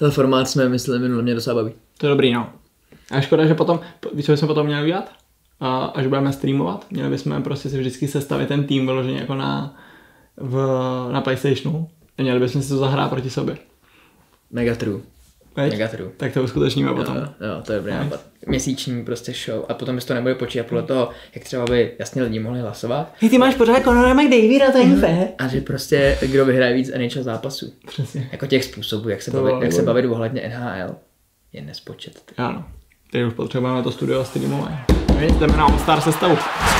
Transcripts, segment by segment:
Ten formát jsme mysleli minule, mě docela baví. To je dobrý, no. A škoda, že potom, víš, co bychom potom měli udělat? Až budeme streamovat, měli bychom prostě si vždycky sestavit ten tým vyložený jako na PlayStationu. A měli bychom si to zahrát proti sobě. Mega true. Tak to uskutečníme potom. Jo, to je dobrý nápad. Měsíční prostě show a potom bys to nebude počítat podle toho, jak třeba by jasně lidi mohli hlasovat. Hej, ty máš pořád Conora McDavida, to je fér. A že prostě kdo vyhraje víc NHL zápasů. Přesně. Jako těch způsobů, jak se bavit ohledně NHL, je nespočet. Ano. Teď už potřebujeme to studio streamovat. Jdeme na All-Star sestavu.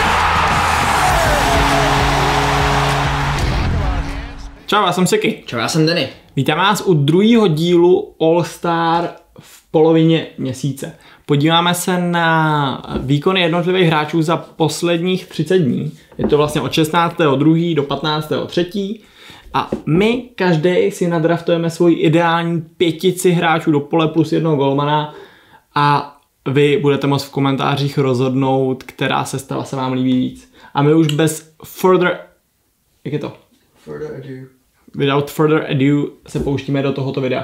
Čau, já jsem Siky. Čau, já jsem Denny. Vítám vás u druhého dílu All-Star v polovině měsíce. Podíváme se na výkony jednotlivých hráčů za posledních 30 dní. Je to vlastně od 16.2. do 15.3. A my každý si nadraftujeme svoji ideální pětici hráčů do pole plus jednoho golmana a vy budete moct v komentářích rozhodnout, která sestava se vám líbí víc. A my už bez jak je to? Without further ado se pouštíme do tohoto videa.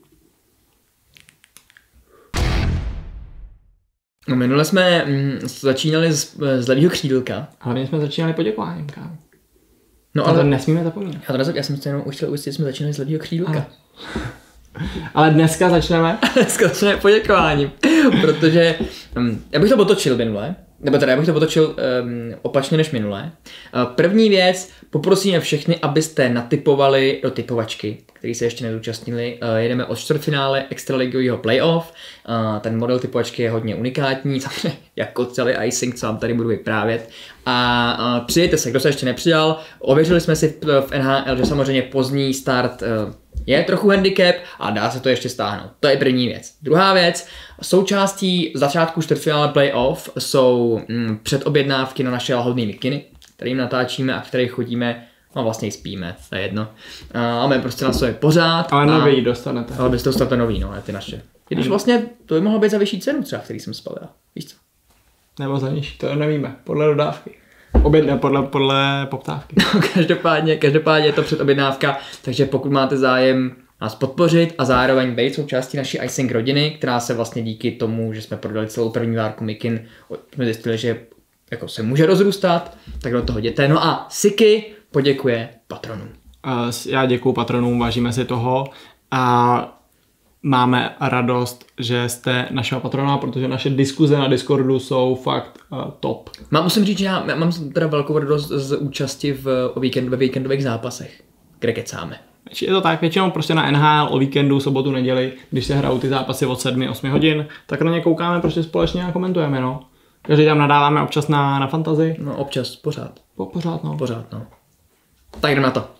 No, minule jsme začínali z levýho křídlka. Hlavně jsme začínali poděkováním, kámo. No, ale to nesmíme zapomínat. Já jsem se jenom už chtěl ujistit, že jsme začínali z levýho křídlka. Ale dneska začneme poděkováním, protože já bych to otočil minule, nebo teda já bych to otočil opačně než minule. První věc, poprosíme všechny, abyste natipovali do typovačky, který se ještě nezúčastnili. Jedeme od čtvrtfinále extraligového playoff. Ten model typovačky je hodně unikátní, jako celý icing, co vám tady budu vyprávět. A přijďte se, kdo se ještě nepřidal. Ověřili jsme si v NHL, že samozřejmě pozdní start je trochu handicap a dá se to ještě stáhnout. To je první věc. Druhá věc, součástí začátku čtvrtfinále playoff jsou předobjednávky na naše lahodné mikiny, kterým natáčíme a v kterých chodíme, no vlastně spíme, to je jedno. Máme prostě na sobě pořád. Ale nový dostanete. Ale byste dostali nový, no, ty naše. I když vlastně to by mohlo být za vyšší cenu třeba, který jsem spal, já. Víš co? Nebo za nižší, to nevíme, podle dodávky. Podle poptávky. No, každopádně je to předobjednávka, takže pokud máte zájem nás podpořit a zároveň být součástí naší icing rodiny, která se vlastně díky tomu, že jsme prodali celou první várku mikin, jsme zjistili, že jako se může rozrůstat, tak do toho jděte. No a Siky poděkuje patronům. Já děkuju patronům, vážíme si toho a máme radost, že jste našeho patrona, protože naše diskuze na Discordu jsou fakt top. Musím říct, že já mám teda velkou radost z účasti ve víkendových zápasech, kde kecáme. Je to tak, většinou prostě na NHL o víkendu, sobotu, neděli, když se hrajou ty zápasy od 7-8 hodin, tak na ně koukáme prostě společně a komentujeme, no. Každý tam nadáváme občas na fantasy. No občas, pořád. Pořád, no. Tak jdeme na to.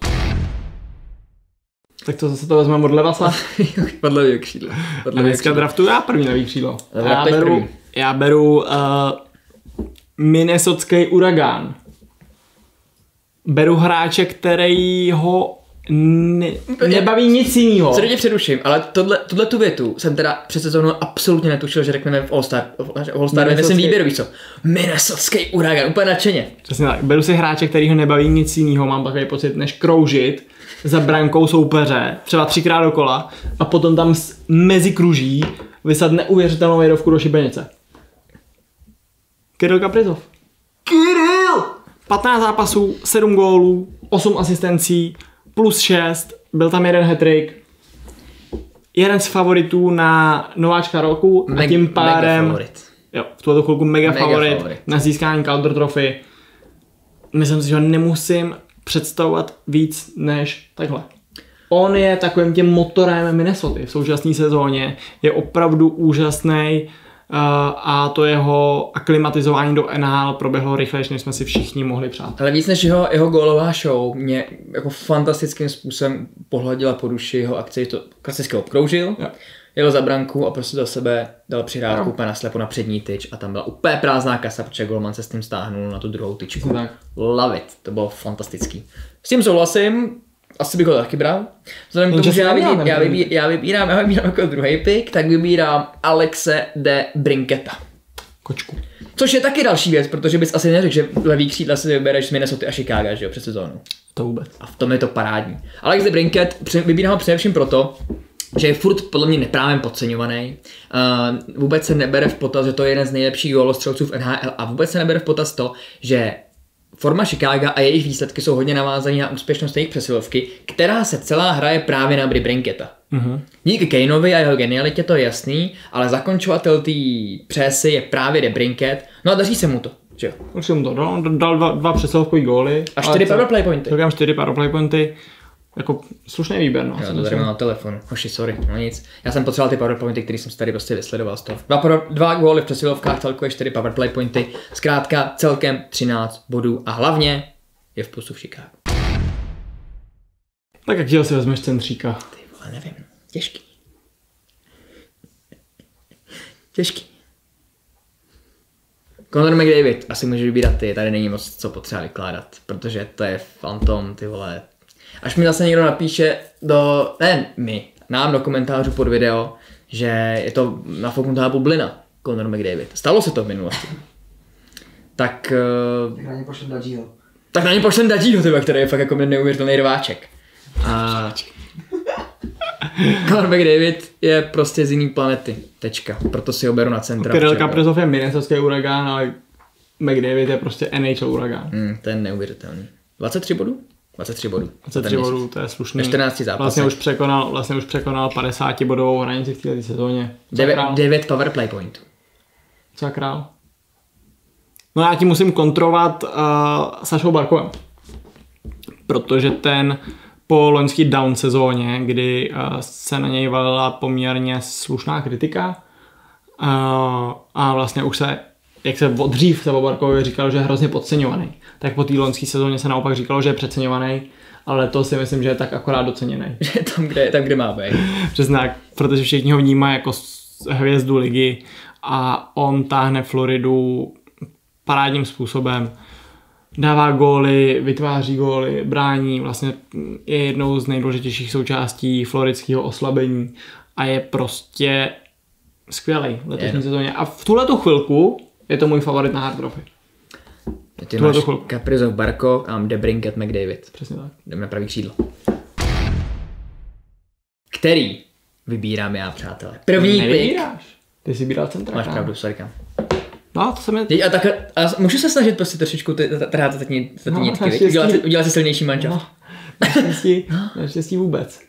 Tak to zase to vezmeme od levasa. Podle levýho křídla. Dneska draftuju já první levý křídlo. Já beru Minnesotský Uragán. Beru hráče, který ho nebaví nic jiného. Co tě přeruším, ale tuhle tu větu jsem teda před sezónou absolutně netušil, že řekneme v All-Star ve svém výběru, víš co? Minnesotský Uragán, úplně nadšeně. Přesně tak, beru si hráče, který ho nebaví nic jiného, mám takový pocit, než kroužit za brankou soupeře, třeba 3krát dokola a potom tam mezi kruží vysat neuvěřitelnou jedovku do šibenice. Kirill Kaprizov. 15 zápasů, 7 gólů, 8 asistencí, plus 6, byl tam jeden hat-trick, jeden z favoritů na nováčka roku a tím pádem v tuto chvilku mega favorit na získání Calder Trophy. Myslím si, že nemusím představovat víc než takhle. On je takovým tím motorem Minnesota v současné sezóně, je opravdu úžasný a to jeho aklimatizování do NHL proběhlo rychlejší, než jsme si všichni mohli přát. Ale víc než jeho gólová show mě jako fantastickým způsobem pohladila po duši jeho akci, to klasicky obkroužil, jel za branku a prostě do sebe dal přihrávku úplně naslepo na přední tyč a tam byla úplně prázdná kasa, protože golman se s tím stáhnul na tu druhou tyčku. Love it, to bylo fantastický. S tím souhlasím, asi bych ho taky bral. Vzhledem k tomu, že já vybírám jako druhý pick, tak vybírám Alexe de Brinketa. Kočku. Což je taky další věc, protože bys asi neřekl, že levý křídla si vybereš z Minnesota a Chicago, že jo, před sezónou. To vůbec. A v tom je to parádní. Alex de Brinket, vybírám ho především proto, že je furt podle mě neprávem podceňovaný. Vůbec se nebere v potaz, že to je jeden z nejlepších gólostřelců v NHL a vůbec se nebere v potaz to, že forma Chicaga a jejich výsledky jsou hodně navázané na úspěšnost jejich přesilovky, která se celá hraje právě na Brinketa. Díky Kaneovi a jeho genialitě to je jasný, ale zakončovatel té přesy je právě DeBrincat, no a daří se mu to. Že? Už jsem to dal dva přesilovkový góly. A 4 powerplay pointy. Říkám 4 powerplay pointy. Jako slušný výběr, no. Já to tady mám na telefonu. Hoši, sorry, no nic. Já jsem potřeboval ty powerpointy, který jsem si tady prostě vysledoval z toho. 2 góly v přesilovkách, celkově 4 powerplay pointy. Zkrátka celkem 13 bodů a hlavně je v plusu v Chicagu. Tak jak si vezmeš centříka? Ty vole, nevím. Těžký. Connor McDavid, asi můžeš vybírat ty, tady není moc co potřeba vykládat, protože to je fantom, ty vole. Až mi zase někdo napíše nám do komentářů pod video, že je to nafouknutá bublina, Connor McDavid. Stalo se to v minulosti. Tak na ně pošlem Dadžího. Tak na ně pošlem Dadžího, který je fakt jako neuvěřitelný rváček. A Connor McDavid je prostě z jiný planety. Tečka. Proto si ho beru na centra. Kirill Kaprizov je Minnesotský uragán, ale McDavid je prostě NHL uragán. To je neuvěřitelný. 23 bodů? 23 bodů. 23 bodů, to je slušný. 14 zápasů. Vlastně už překonal 50 bodovou hranici v této sezóně. 9 powerplay pointů. Co král? No já ti musím kontrovat Sašou Barkovem. Protože ten po loňský down sezóně, kdy se na něj valila poměrně slušná kritika a vlastně už se, jak se dřív se o Barkovi říkalo, že je hrozně podceňovaný, tak po té loňské sezóně se naopak říkalo, že je přeceňovaný, ale to si myslím, že je tak akorát doceněný. Že je tam, kde má být. Přesně, protože všichni ho vnímají jako hvězdu ligy a on táhne Floridu parádním způsobem. Dává góly, vytváří góly, brání, vlastně je jednou z nejdůležitějších součástí floridského oslabení a je prostě skvělej v letošní sezóně. A v tuhletu chvilku je to můj favorit na Hart Trophy. Ty máš Kaprizov, Barkov a DeBrincat, McDavid. Přesně tak. Jdeme na pravý křídlo. Který vybírám já, přátelé? První pick. Ty jsi vybíral centra. Máš pravdu, sorry. No, to se mi... A můžu se snažit prostě trošičku trhat ty nitky, udělat si silnější manžel. Naštěstí vůbec.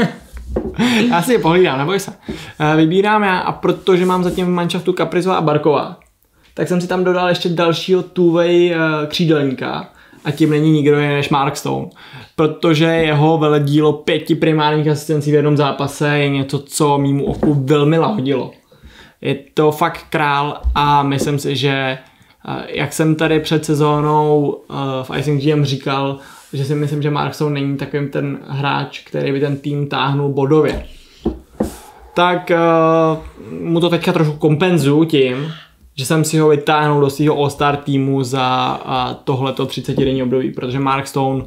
Já si je pohlídám, neboj se. Vybírám já a protože mám zatím v manšaftu Kaprizova a Barkova, tak jsem si tam dodal ještě dalšího two-way křídelníka a tím není nikdo jiný než Mark Stone. Protože jeho veledílo 5 primárních asistencí v jednom zápase je něco, co mýmu oku velmi lahodilo. Je to fakt král a myslím si, že jak jsem tady před sezónou v Icing GM říkal, že si myslím, že Mark Stone není takovým ten hráč, který by ten tým táhnul bodově. Tak mu to teďka trošku kompenzuju tím, že jsem si ho vytáhnul do svého All-Star týmu za tohleto 30-denní období, protože Mark Stone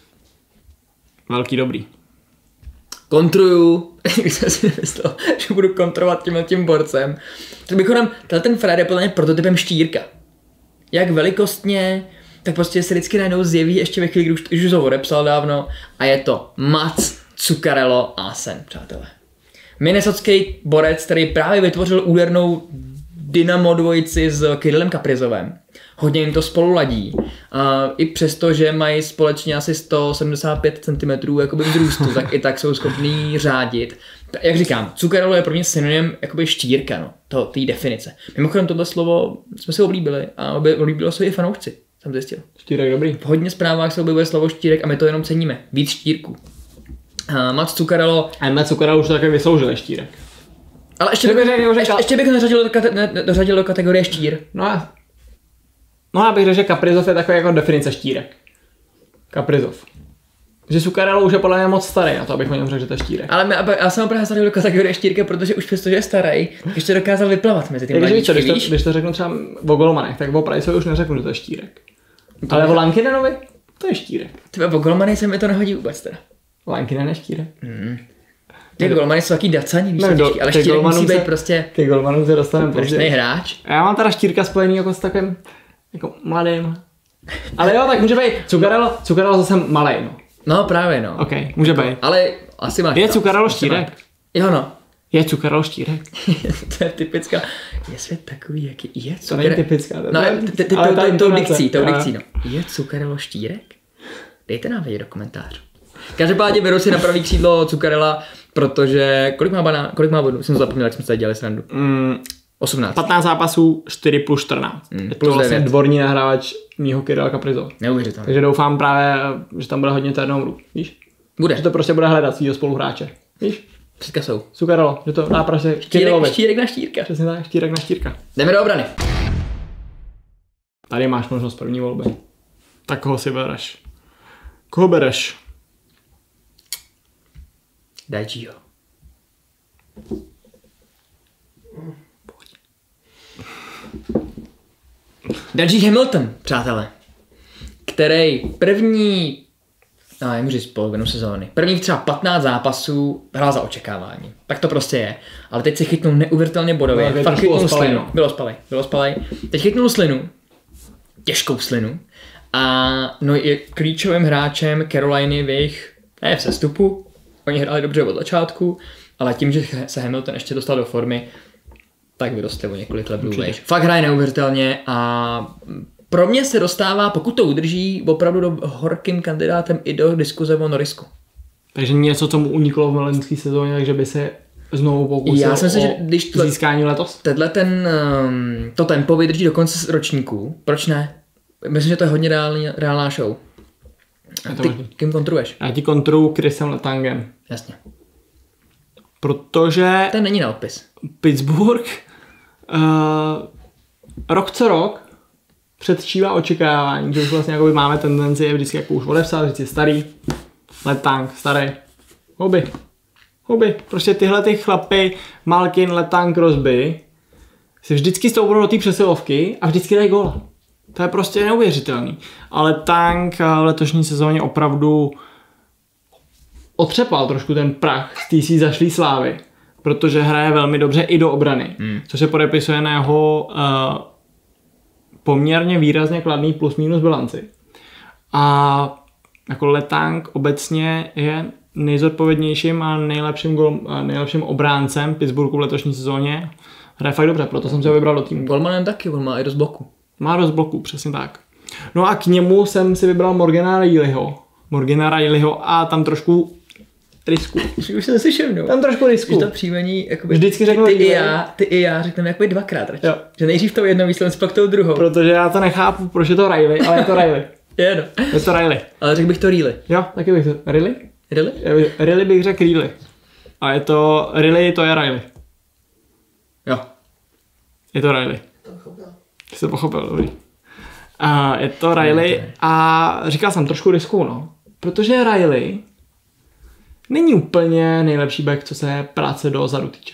velký dobrý. Kontruju, když jsem si nemyslel, že budu kontrovat tím borcem. Tak mimochodem, ten Fred je podle mě prototypem Štírka. Jak velikostně, tak prostě se vždycky najednou zjeví ještě ve chvíli, když už ho odepsal dávno a je to Mats Zuccarello Asen, přátelé. Minnesotský borec, který právě vytvořil údernou dynamo dvojici s Kirillem Kaprizovem. Hodně jim to spolu ladí. I přesto, že mají společně asi 175 cm jakoby vzrůstu, tak i tak jsou schopní řádit. Jak říkám, Zuccarello je pro mě synonym jakoby Štírka, no, té definice. Mimochodem tohle slovo jsme si oblíbili a oblíbilo se i fanoušci, jsem zjistil. Štírek dobrý. V hodně zprávách se objevuje slovo Štírek a my to jenom ceníme. Víc Štírků. Mats Zuccarello. A Mats Zuccarello už také vysloužil Štírek. Ale ještě bych dořadil do kategorie Štír. No já bych řekl, že Kaprizov je takový jako definice Štírek. Kaprizov. Že Zuccarello už je podle mě moc starý, a to abych o něm řekl, že to je Štírek. Ale já jsem opravdu zařadil do kategorie Štírka, protože už přesto, že je starý, ještě dokázal vyplavat mezi ty mladíčky, víš? Když to řeknu třeba o golmanech, tak o Priceovi už neřeknu, že to je Štírek. Ale o Lankinenovi, to je Štírek. Tyba o golmany se mi to nehodí vůbec teda. Lankinen je Štírek. Ty golmany jsou taky dacaní, víš, ale Štírek musí být prostě ty golmanů se dostaneme prostě hráč. Já mám teda Štírka spojený jako s takovým jako mladým. Ale jo, tak může být Zuccarello zase malej, no. No právě, no. OK, může být. Ale asi máš. Je Zuccarello Štírek? Jo no. Je Zuccarello Štírek. To je typická. Je svět takový, jaký je To Zuccarello. není typická. No, tou dikcí, no. Je Zuccarello Štírek? Dejte nám vědět do komentářů. Každopádně beru si na pravý křídlo Zuccarella, protože kolik má bodů? Jsem to zapomněl, jak jsme se tady dělali srandu. 18. 15 zápasů, 4 plus 14. Je to plus vlastně 9. dvorní nahrávač mýho Kyrila Kaprizova. Neuvěřitelné. Takže doufám právě, že tam bude hodně turnoverů. Víš? Bude. Že to prostě bude hledat svýho spoluhráče. Víš? Před kasou. Zuccarello, že to dá prostě Kyrilovi. Štírek na Štírka. Přesně tak, Štírek na Štírka. Jdeme do obrany. Tady máš možnost první volby. Tak koho si bereš? Koho bereš? Dajčího. Dajčí Hamilton, přátelé. Který první, nemůžu říct polovinu sezóny, prvních třeba 15 zápasů hrál za očekávání. Tak to prostě je. Ale teď se chytnul neuvěřitelně bodově. No, Fakt chytnul ospalej, slinu. no. Bylo spalej. Teď chytnul slinu. Těžkou slinu. A no je klíčovým hráčem Caroliny v jejich v sestupu. Oni hráli dobře od začátku, ale tím, že se Hamilton ještě dostal do formy, tak vyroste o několik levelů vejš. Fakt hraje neuvěřitelně a pro mě se dostává, pokud to udrží, opravdu do horkým kandidátem i do diskuze o Norrisku. Takže něco, co mu uniklo v milenské sezóně, takže by se znovu pokusil Já jsem si, že když získání letos? To tempo vydrží do konce ročníku, proč ne? Myslím, že to je hodně reálná show. Ty kým kontruješ? Já ti kontruju Chrisem Letangem. Jasně. Protože ten není na odpis. Pittsburgh rok co rok předčívá očekávání, že už vlastně jakoby máme tendenci je vždycky jako už odepsat, říct je starý, Letang, starý, hobby. Prostě tyhle ty chlapy, Malkin, Letang, Crosby, si vždycky stoupnou do té přesilovky a vždycky dají góla. To je prostě neuvěřitelný. Ale Tank v letošní sezóně opravdu otřepal trošku ten prach z té zašlý slávy, protože hraje velmi dobře i do obrany, což se podepisuje na jeho poměrně výrazně kladný plus minus bilanci. A jako Letang obecně je nejzodpovědnějším a nejlepším obráncem Pittsburghu v letošní sezóně. Hraje fakt dobře, proto jsem se ho vybral do týmu. Golmanem taky, on má i dost bloku. Má dost bloků, přesně tak. No a k němu jsem si vybral Morgana Rileyho a tam trošku risku. Už jsem si všimnul. Tam trošku risku. Že to příjmení, jakoby, vždycky řeknu ty i já řekneme jakoby dvakrát radši. Jo. Že nejdřív tou jednou výslednost, pak tou druhou. Protože já to nechápu, proč je to Riley, ale je to Riley. Je to Riley. Ale řekl bych to Riley. Jo, taky bych to. Riley? Riley bych řekl Riley. A je to Riley, to je Riley. Jo. Je to Riley. Jsi to pochopil, dobrý. Je to Riley a říkal jsem trošku risku, no. Protože Riley není úplně nejlepší back, co se práce dozadu týče.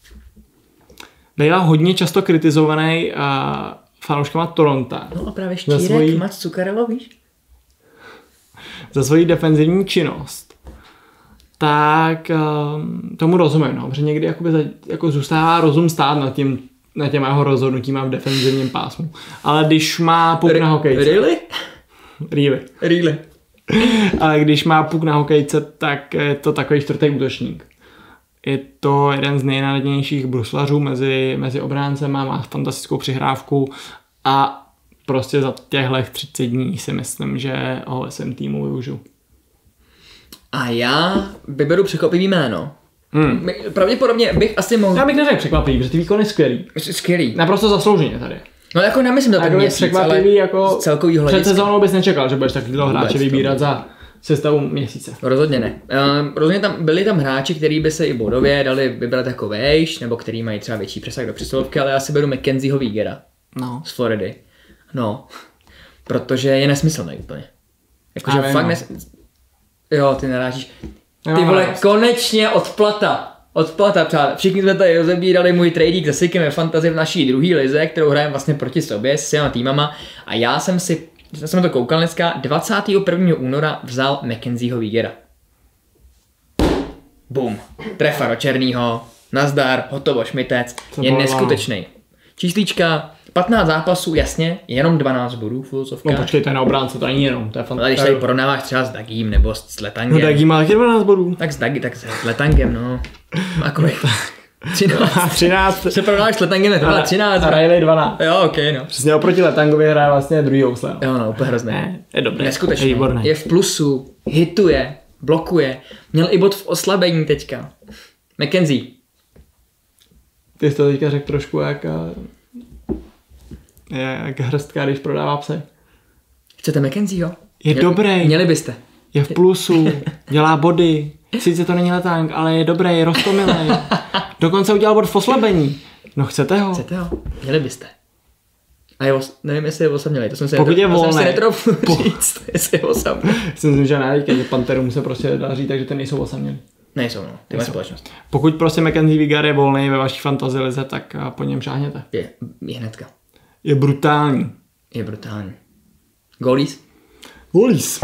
Bývá hodně často kritizovaný fanouškama Toronto. No a právě Štírek, Mac Zuccarello, víš? Za svoji defenzivní činnost. Tak tomu rozumím, no. Protože někdy jako zůstává rozum stát nad těma jeho rozhodnutíma v defenzivním pásmu. Ale když má puk na hokejce... Really? Ale když má puk na hokejce, tak je to takový čtvrtý útočník. Je to jeden z nejnadějnějších bruslařů mezi obráncema, má fantastickou přihrávku a prostě za těchto 30 dní si myslím, že ho ve svém týmu využiju. A já vyberu překvapivý jméno. Pravděpodobně bych asi mohl... Já bych neřekl překvapivý, protože ty výkon je skvělý. Naprosto zaslouženě tady. No jako nemyslím za ten měsíc, ale jako z celkovýho hlediska. Před sezónou bys nečekal, že budeš takovýhle hráče vybírat za sestavu měsíce. Rozhodně ne. Rozhodně byli tam hráči, kteří by se i bodově dali vybrat jako vejš, nebo který mají třeba větší přesah do přesilovky, ale já si beru Mackenzieho Wiegera z Floridy. No, protože je nesmyslný úplně. Jakože fakt Jo, ty narážíš. Ty vole, konečně odplata, přátelé. Všichni jsme tady rozebírali můj tradík se Sikem ve fantasy v naší druhé lize, kterou hrajeme vlastně proti sobě s těma týmama. A já jsem to koukal dneska, 21. února vzal Mackenzieho Wiegera. Bum. Trefa do černýho, nazdar, hotovo, šmitec. Je neskutečný. Číslíčka 15 zápasů, jasně, jenom 12 bodů v No filozofkách. počkej, to je na obránce, to není jenom, to je Ale fantastické. když tady porovnáváš třeba s Dagím nebo s Letangem. No Dagi má taky 12 bodů. Tak s Dagi, tak s Letangem, no. A kolik? 13. 13. Se porovnáš s Letangem, to byla 13. A Riley 12. Jo, ok, no. Přesně oproti Letangovi hraje vlastně druhý housle. Jo, no, úplně hrozný. Ne, je dobrý. Neskutečný. Je výborný. Je v plusu, hituje, blokuje. Měl i bod v oslabení teďka. McKenzie. Ty jsi to teďka řekl trošku jak hrstka, když prodává psy. Chcete McKenzieho? Je dobrý. Měli byste. Je v plusu, dělá body. Sice to není Letang, ale je dobrý, roztomilej. Dokonce udělal bod v oslabení. No chcete ho? Chcete ho? Měli byste. A je nevím, jestli je osamělej, to jsem si Pokud je volný. netroufl říct, jestli je osamělej. Myslím, že ne, že Panterům se prostě daří, takže ty nejsou osamělí. Nejsou, no, ty mají společnost. Pokud prostě Mackenzie Vigar je volný ve vaší fantasy lize, tak po něm šáhněte. Je hnedka. Je brutální. Je brutální. Goalies? Goalies.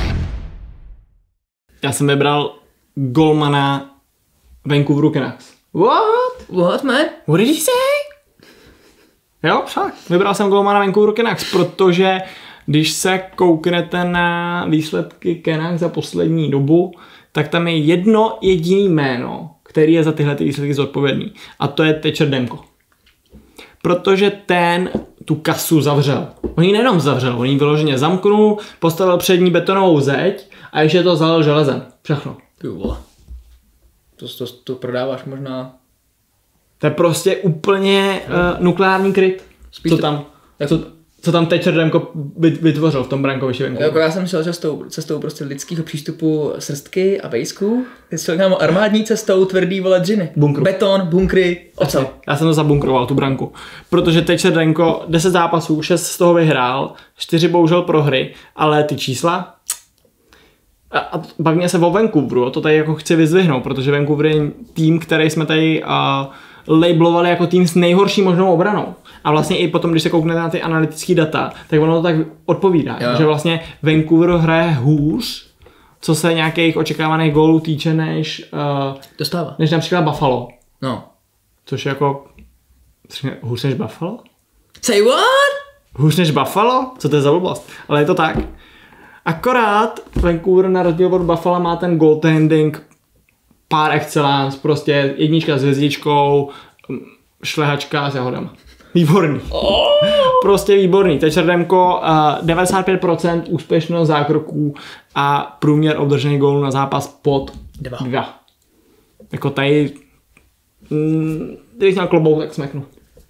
Já jsem vybral golmana Vancouveru Canucks. What, man? What did he say? Jo, však. Vybral jsem golmana Vancouveru Canucks, protože když se kouknete na výsledky Canucks za poslední dobu, tak tam je jedno jediné jméno, který je za tyhle výsledky zodpovědný. A to je Thatcher Demko. Protože ten tu kasu zavřel. On ji nejenom zavřel, on ji vyloženě zamknul, postavil před ní betonovou zeď a ještě to zalil železem. Všechno. Ty vole. To prodáváš možná... To je prostě úplně nukleární kryt. Spíš Co to- tam? Jak Co tam Thatcher Demko vytvořil v tom brankoviši venku? Jako já jsem šel cestou prostě lidského přístupu srstky a pejsků. Ty jsi šel armádní cestou, tvrdý vole dřiny. Bunkru. Beton, bunkry, ocel. Já jsem to zabunkroval, tu branku. Protože Thatcher Demko 10 zápasů, 6 z toho vyhrál, 4 bohužel prohry, ale ty čísla... A bavíme se o Vancouveru, to tady jako chci vyzdvihnout, protože Vancouver je tým, který jsme tady labelovali jako tým s nejhorší možnou obranou. A vlastně i potom, když se kouknete na ty analytické data, tak ono to tak odpovídá, Jo. že vlastně Vancouver hraje hůř, co se nějakých očekávaných gólů týče, než například Buffalo. No. Což je jako... Hůř než Buffalo? Say what? Hůř než Buffalo? Co to je za blbost? Ale je to tak. Akorát Vancouver na rozdíl od Buffalo má ten goaltending par excellence, prostě jednička s hvězdičkou, šlehačka s jahodama. Výborný. Prostě výborný. Thatcher Demko 95% úspěšnost zákroků a průměr obdržených gólů na zápas pod 2. Jako tady když měl klobouk, tak smeknu.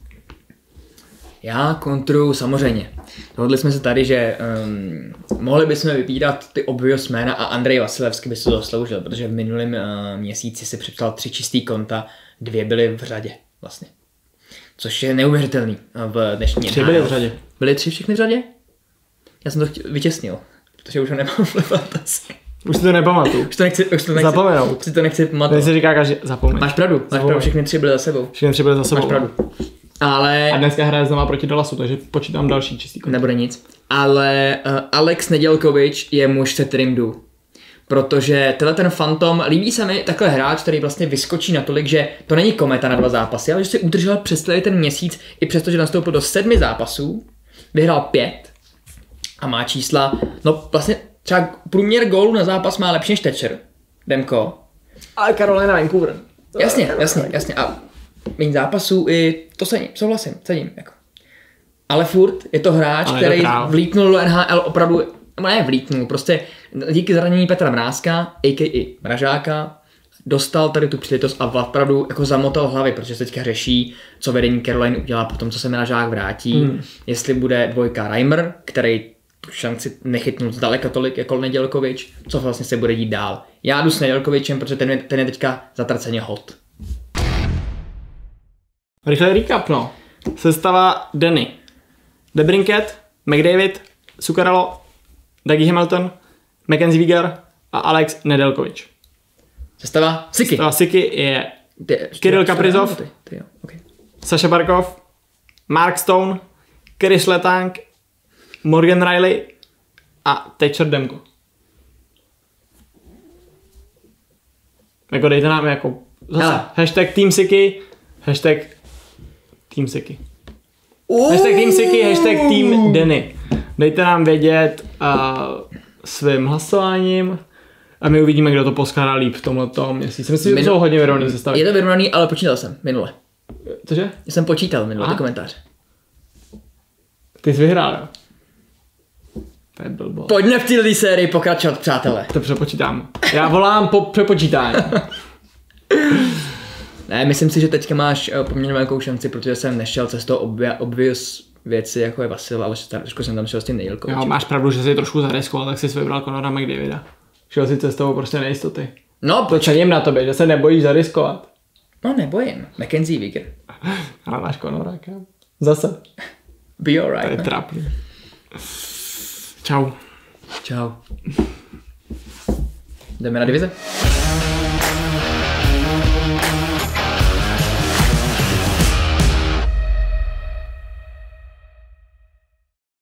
Já kontruju samozřejmě. Dohodli jsme se tady, že mohli bychom vypídat ty obvious jména a Andrej Vasilevský by se to zasloužil, protože v minulém měsíci si připsal 3 čistý konta, 2 byly v řadě vlastně. Což je neuvěřitelný v dnešní 3 byly v řadě. Byly 3 všechny v řadě? Já jsem to vytěsnil, protože už ho nemám v fantasy. Už si to nepamatuju. Už to nechci Zapomenout. si to nechci Tady pamatovat. se říká každý, zapomeň. Máš pravdu, všechny 3 byly za sebou. Všechny 3 byly za sebou. Máš pravdu. Ale... A dneska hraje znova proti Dallasu, takže počítám další čistý konto. Nebude nic. Ale Alex Nedělkovič je muž, se kterým jdu. Protože tenhle ten Phantom, líbí se mi takhle hráč, který vlastně vyskočí natolik, že to není kometa na 2 zápasy, ale že si udržel přes celý ten měsíc, i přesto, že nastoupil do 7 zápasů, vyhrál 5 a má čísla, no vlastně třeba průměr gólů na zápas má lepší než Thatcher, Demko. Ale Carolina Vancouver. Jasně. A méně zápasů i to cením. Jako. Ale furt je to hráč, ale který to král. vlítnul do NHL opravdu, ne vlítnul, prostě díky zranění Petra Mrázka, a.k.a. Mražáka, dostal tady tu příležitost a opravdu jako zamotal hlavy, protože se teďka řeší, co vedení Caroliny udělá po tom, co se Mražák vrátí, jestli bude 2 Reimer, který tu šanci nechytnul zdaleka tolik jako Nedělkovič, co vlastně se bude dít dál. Já jdu s Nedělkovičem, protože ten je teďka zatraceně hot. Rychlý recap, no. Sestava Denny. DeBrincat, McDavid, Zuccarello, Dougie Hamilton, Mackenzie Vigar a Alex Nedělkovič. Sestava Siky. Sestava Siky je Kirill Kaprizov, Saša Barkov, Mark Stone, Chris Letang, Morgan Riley a Thatcher Demko. Jako dejte nám jako zase hashtag Team Siky, hashtag Team Siky. Hashtag Team Siky, hashtag Team Denny. Dejte nám vědět svým hlasováním a my uvidíme, kdo to poskládá líp v tomhleto měsíci. Myslím, že to jsou hodně vyrovnaný sestavy. Je to vyrovnaný, ale počítal jsem minule. Cože? Jsem počítal minule, ty komentáře. Ty jsi vyhrál, jo? To je blbo. Pojďme v této sérii pokračovat, přátelé. To přepočítám. Já volám po přepočítání. Ne, myslím si, že teďka máš poměrně velkou šanci, protože jsem nešel cestou obvious věci, jako je Vasil, ale trošku jsem tam šel s tím Neilkou. Jo, máš pravdu, že jsi trošku zariskoval, tak jsi vybral Conora McDavida. Šel si cestou prostě nejistoty. No, to cením na tobě, že se nebojíš zariskovat. No, nebojím. Mackenzie Weegar. Ale máš Conora, kam? Zase. Be alright. To je trapný. Čau. Čau. Jdeme na divize?